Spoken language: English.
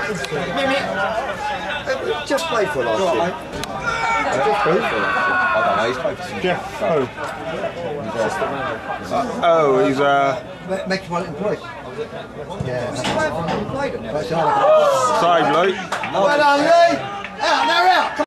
Just play for last year. Just play for last year. I don't know, he's played for some Jeff, oh, he's Make him one in place. Yeah. Save, Lee. Well done, Lee. Out, they're out.